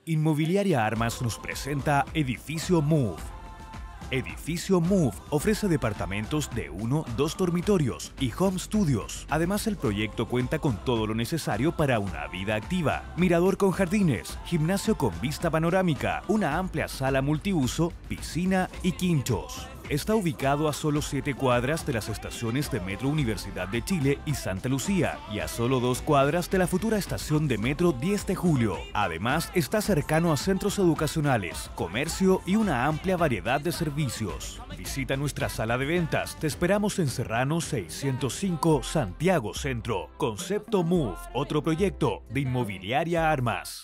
Inmobiliaria Armas nos presenta Edificio Move. Edificio Move ofrece departamentos de 1, 2 dormitorios y home studios. Además, el proyecto cuenta con todo lo necesario para una vida activa. Mirador con jardines, gimnasio con vista panorámica, una amplia sala multiuso, piscina y quinchos. Está ubicado a solo 7 cuadras de las estaciones de Metro Universidad de Chile y Santa Lucía y a solo 2 cuadras de la futura estación de Metro 10 de Julio. Además, está cercano a centros educacionales, comercio y una amplia variedad de servicios. Visita nuestra sala de ventas. Te esperamos en Serrano 605, Santiago Centro. Concepto Move, otro proyecto de Inmobiliaria Armas.